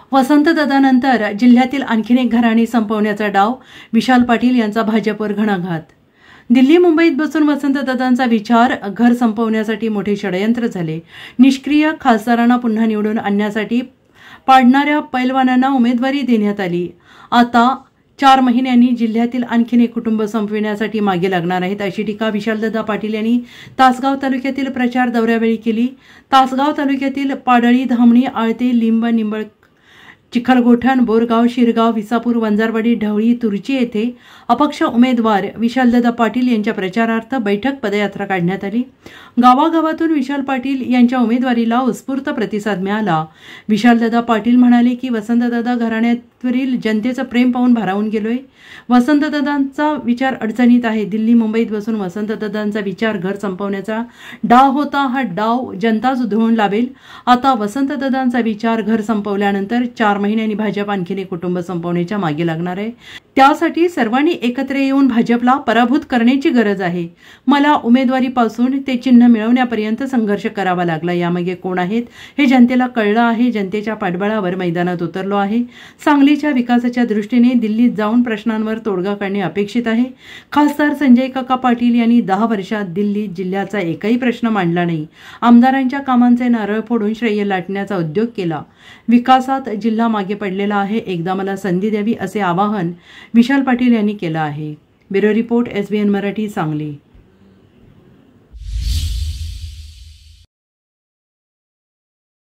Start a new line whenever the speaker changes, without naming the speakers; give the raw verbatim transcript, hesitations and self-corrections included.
वसंतदादानंतर जिल्ह्यातील आणखीन एक घराणे संपवण्याचा डाव, विशाल पाटील यांचा भाजपवर घणाघात. दिल्ली मुंबईत बसून वसंतदादांचा विचार घर संपवण्यासाठी मोठे षडयंत्र झाले. निष्क्रिय खासदारांना पुन्हा निवडून आणण्यासाठी पाडणाऱ्या पैलवानांना उमेदवारी देण्यात आली. आता चार महिन्यांनी जिल्ह्यातील आणखीन एक कुटुंब संपविण्यासाठी मागे लागणार आहेत, अशी टीका विशालदादा पाटील यांनी तासगाव तालुक्यातील प्रचार दौऱ्यावेळी केली. तासगाव तालुक्यातील पाडळी, धामणी, आळते, लिंब, निंबळ, चिखलगोठण, बोरगाव, शिरगाव, विसापूर, वंजारवाडी, ढवळी, तुर्ची येथे अपक्ष उमेदवार विशालदादा पाटील यांच्या प्रचारार्थ बैठक पदयात्रा काढण्यात आली. गावागावातून विशाल पाटील यांच्या उमेदवारीला उत्स्फूर्त प्रतिसाद मिळाला. विशालदादा पाटील म्हणाले की वसंतदादा घराण्यावरील जनतेचं प्रेम पाहून भारावून गेलोय. वसंतदादांचा विचार अडचणीत आहे. दिल्ली मुंबईत बसून वसंतदादांचा विचार घर संपवण्याचा डाव होता. हा डाव जनताच उधळून लावेल. आता वसंतदादांचा विचार घर संपवल्यानंतर चार महिन्यांनी भाजप आणखीन एक कुटुंब संपवण्याच्या मागे लागणार आहे. त्यासाठी सर्वांनी एकत्र येऊन भाजपला पराभूत करण्याची गरज आहे. मला उमेदवारीपासून ते चिन्ह मिळवण्यापर्यंत संघर्ष करावा लागला. यामागे कोण आहेत हे जनतेला कळलं आहे. जनतेच्या पाठबळावर मैदानात उतरलो आहे. सांगलीच्या विकासाच्या दृष्टीने दिल्लीत जाऊन प्रश्नांवर तोडगा काढणे अपेक्षित आहे. खासदार संजय काका पाटील यांनी दहा वर्षात दिल्लीत जिल्ह्याचा एकही प्रश्न मांडला नाही. आमदारांच्या कामांचे नारळ फोडून श्रेय लाटण्याचा उद्योग केला. विकासात जिल्हा मागे पडलेला आहे. एकदा मला संधी द्यावी असे आवाहन विशाल पाटील यांनी केलं आहे. Bureau report, S B N Marathi, Sangli.